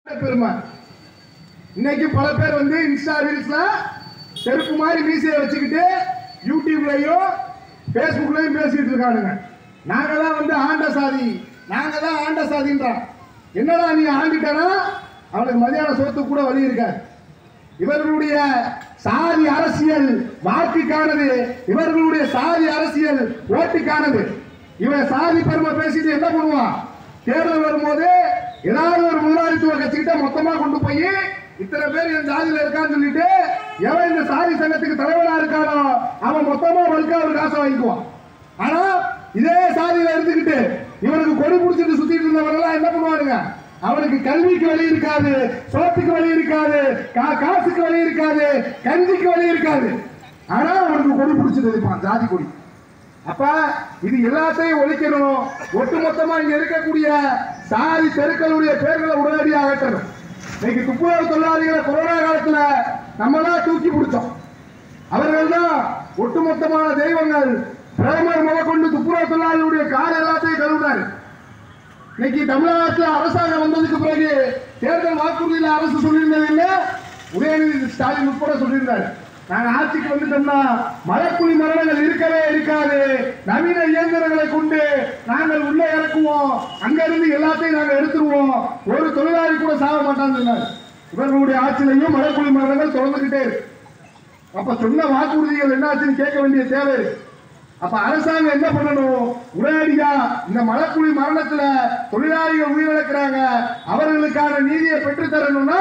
பெருமை. இன்னைக்கு பல பேர் வந்து இன்ஸ்டா ரீல்ஸ்ல செருப்பு மாதிரி மீசையை வச்சுக்கிட்டு யூடியூப்லயும் பேஸ்புக்லயும் பேசிட்டு இருக்கானுங்க. நாங்க தான் வந்து ஆண்ட சாதி, நாங்க தான் ஆண்ட சாதின்றான். என்னடா நீ ஆண்டிட்டனா அவனுக்கு மதியான சோத்து கூட வழி இருக்காது. இவர்களுடைய சாதி அரசியல் வாக்குக்கானது, இவர்களுடைய சாதி அரசியல் ஓட்டுக்கானது. இவன் சாதி பெருமை பேசிட்டு என்ன பண்ணுவான்? தேர்தல் வரும்போது ஏதாவது ஒரு முதலாளித்துவ கட்சிக்கிட்ட மொத்தமா கொண்டு போய் இத்தனை பேர் என் ஜாதியில இருக்கான்னு சொல்லிட்டு எவன் இந்த சாதி சங்கத்துக்கு தலைவனா இருக்கானோ அவன் மொத்தமா வல்கா ஒரு காசை வாங்கிக்குவான். ஆனா இதே சாதியில இருந்துகிட்டு இவனுக்கு கொடி பிடிச்சிட்டு சுத்திட்டு இருந்தவரெல்லாம் என்ன பண்ணுவானுங்க? அவனுக்கு கல்விக்கு வழி இருக்காது, சோத்துக்கு வழி இருக்காது, காசுக்கு வழி இருக்காது, கஞ்சிக்கு வழி இருக்காது. ஆனா அவனுக்கு கொடி பிடிச்சிட்டு இருப்பான், ஜாதி கொடி. அப்ப இது எல்லாத்தையும் ஒழிக்கணும். ஒட்டுமொத்தமா இங்க இருக்கக்கூடிய சாதி தெருக்களுடைய பேர்களை உடனடியாக அகற்றணும். இன்னைக்கு துப்புரவு தொழிலாளிகளை கொரோனா காலத்துல நம்ம தான் தூக்கி பிடிச்சோம். அவர்கள் தான் ஒட்டுமொத்தமான தெய்வங்கள். பிரதமர் முதற்கொண்டு துப்புரவு தொழிலாளிகளுடைய கால எல்லாத்தையும் கழுவினார். இன்னைக்கு தமிழ்நாட்டில் அரசாங்கம் வந்ததுக்கு பிறகு தேர்தல் வாக்குறுதியில் அரசு சொல்லியிருந்தது இல்லை, உதயநிதி ஸ்டாலின் உட்பட சொல்லியிருந்தார். நாங்கள் ஆட்சிக்கு வந்துட்டோம்னா மரக்குழி மரணங்கள் இருக்கவே இருக்காது, நவீன இயந்திரங்களை கொண்டு நாங்கள் உள்ளே இறக்குவோம், அங்கிருந்து எல்லாத்தையும் நாங்கள் எடுத்துருவோம், ஒரு தொழிலாளி கூட சாக மாட்டான்னு சொன்னார். இவர்களுடைய ஆட்சியிலையும் மரக்குழி மரணங்கள் தொடர்ந்துகிட்டே இருக்கு. அப்ப சொன்ன வாக்குறுதிகள் என்னாச்சுன்னு கேட்க வேண்டிய தேவை இருக்கு. அப்ப அரசாங்கம் என்ன பண்ணணும்? உடனடியா இந்த மரக்குழி மரணத்துல தொழிலாளிகள் உயிரிழக்கிறாங்க, அவர்களுக்கான நீதியை பெற்றுத்தரணும்னா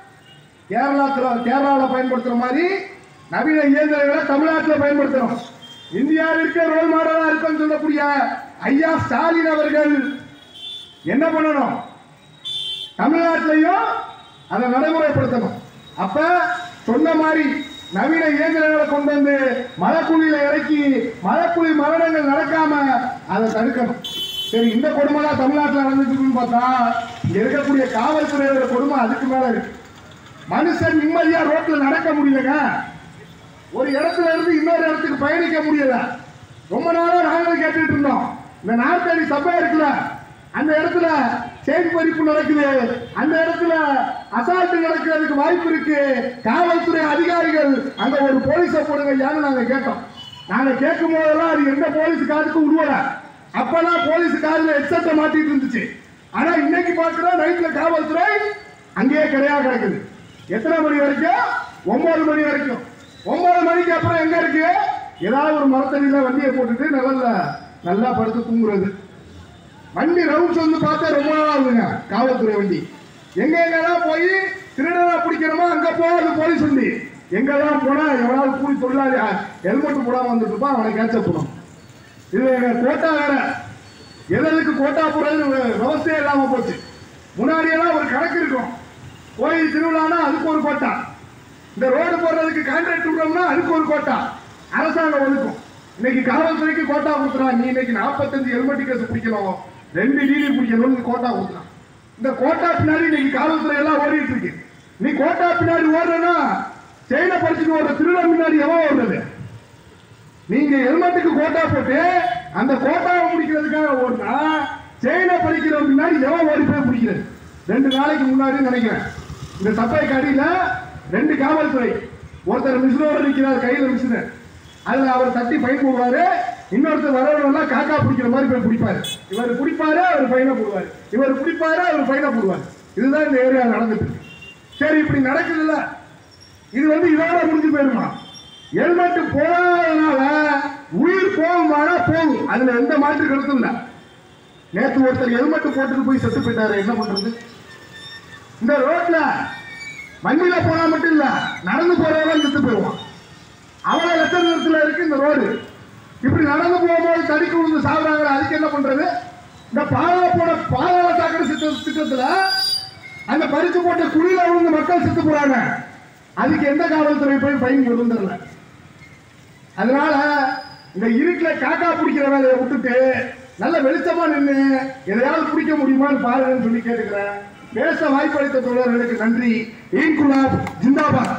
கேரளாவில் பயன்படுத்துற மாதிரி நவீன இயந்திரங்களை தமிழ்நாட்டில் பயன்படுத்தணும். இந்தியாவிற்கு ரோல் மாடலா இருக்குன்னு சொல்லக்கூடிய ஐயா ஸ்டாலின் அவர்கள் என்ன பண்ணணும்? தமிழ்நாட்டிலையும் அதை நடைமுறைப்படுத்தணும். அப்ப சொன்ன மாதிரி நவீன இயந்திரங்களை கொண்டு வந்து மரக்குழியில இறக்கி மரக்குழி மரணங்கள் நடக்காம அதை தடுக்கணும். சரி, இந்த கொடுமை தான் தமிழ்நாட்டில் நடந்துட்டு பார்த்தா இங்க இருக்கக்கூடிய காவல்துறையோட கொடுமை அதுக்கு மேல இருக்கு. மனுஷன் நிம்மதியா ரோட்ல நடக்க முடியலங்க. ஒரு இடத்துல இருந்து இன்னொரு இடத்துக்கு பயணிக்க முடியல. ரொம்ப நாளா நாங்களும் கேட்டுட்டு இருந்தோம். இந்த நாற்காலி சபை இருக்குல்ல, அந்த இடத்துல செயின் பறிப்பு நடக்குது, அந்த இடத்துல அசால்ட் நடக்கிறதுக்கு வாய்ப்பு இருக்கு. காவல்துறை அதிகாரிகள் அங்க ஒரு போலீஸை போடுங்க யாரு நாங்க கேட்டோம். நாங்க கேட்கும் போதெல்லாம் அது எந்த போலீஸ் காருக்கு உருவல. அப்பதான் போலீஸ் காரில் ஹெட்செட்டை மாட்டிட்டு இருந்துச்சு. ஆனா இன்னைக்கு பார்க்கிறோம் நைட்ல காவல்துறை அங்கேயே கிடையாது கிடக்குது. எத்தனை மணி வரைக்கும்? 9 மணி வரைக்கும். 9 மணிக்கு அப்புறம் எங்க இருக்கு? ஏதாவது ஒரு மரத்தடியில வண்டியை போட்டுட்டு நல்லா படுத்து தூங்குறது. வண்டி ரவுண்ட்ஸ் வந்து பார்த்தா ரொம்ப நாள் ஆகுதுங்க. காவல்துறை வண்டி எங்கெல்லாம் போய் திருடனா பிடிக்கணுமோ அங்க போகாது போலீஸ் வண்டி. எங்கெல்லாம் போனா எவனாவது கூலி தொழிலாளி ஹெல்மெட் போடாம வந்துட்டு இருப்பான், அவனை கேட்ச போடும். இது கோட்டா வேற. எதற்கு கோட்டா போடுறது விவசாயம் இல்லாம போச்சு. முன்னாடியெல்லாம் ஒரு கணக்கு இருக்கும். கோயில் திருவிழானா அதுக்கு ஒரு கோட்டா, இந்த ரோடு போடுறதுக்கு கான்ட்ராக்ட் விடுறோம்னா அதுக்கு ஒரு கோட்டா அரசாங்கம் ஒதுக்கும். இன்னைக்கு காவல்துறைக்கு கோட்டா கொடுத்துறான். நீ இன்னைக்கு 45 ஹெல்மெட் கேஸ் பிடிக்கணும், 2 டிடி பிடிக்கணும்னு கோட்டா கொடுத்துறான். இந்த கோட்டா பின்னாடி இன்னைக்கு காவல்துறை எல்லாம் ஓடிட்டு இருக்கு. நீ கோட்டா பின்னாடி ஓடுறனா செயினை படிச்சுட்டு ஓடுற திருடன் முன்னாடி எவன் ஓடுறது? நீங்க ஹெல்மெட்டுக்கு கோட்டா போட்டு அந்த கோட்டாவை முடிக்கிறதுக்காக ஓடுனா செயினை படிக்கிற முன்னாடி எவன் ஓடி போய் பிடிக்கிறது? 2 நாளைக்கு முன்னாடி நினைக்கிறேன் இந்த சபைக்கு அடியில 2 காவல்துறை, ஒருத்தர் மிஷினோட நிற்கிறார், கையில மிஷின், அதுல அவர் தட்டி ஃபைன் போடுவாரு. இன்னொருத்தர் வரவெல்லாம் காக்கா பிடிக்கிற மாதிரி போய் பிடிப்பாரு. இவர் பிடிப்பாரு, அவர் ஃபைனை போடுவாரு, இவர் பிடிப்பாரு, அவர் ஃபைனை போடுவாரு. இதுதான் இந்த ஏரியா நடந்துட்டு இருக்கு. சரி, இப்படி நடக்குதுல்ல, இது வந்து இதோட முடிஞ்சு போயிருமா? ஹெல்மெட் போடாதனால உயிர் போகுமானா போகும், அதுல எந்த மாற்று கருத்தும் இல்லை. நேற்று ஒருத்தர் ஹெல்மெட் போட்டுட்டு போய் செத்து போயிட்டாரு. என்ன பண்றது? இந்த ரோட்ல வண்டியில போனா மட்டும் இல்ல, நடந்து போறவங்க செத்து போயிடுவான். அவ்வளவு லட்சத்துல இருக்கு இந்த ரோடு. இப்படி நடந்து போகும்போது தடிக்கு விழுந்து சாகுறாங்க. அதுக்கு என்ன பண்றது? இந்த பாதாள சாக்கடை திட்டத்துல அந்த பறிச்சு போட்ட குழியில விழுந்து மக்கள் செத்து போறாங்க. அதுக்கு எந்த காவல்துறை போய் ஃபைன் விழுந்துடல. அதனால இந்த இருட்டுல காக்கா பிடிக்கிற வேலையை விட்டுட்டு நல்ல வெளிச்சமா நின்று எதையாவது பிடிக்க முடியுமான்னு பாருங்கன்னு சொல்லி கேட்டுக்கிறேன். பேச வாய்ப்பளித்த தோழர்களுக்கு நன்றி. இன்குலாப் ஜிந்தாபாத்.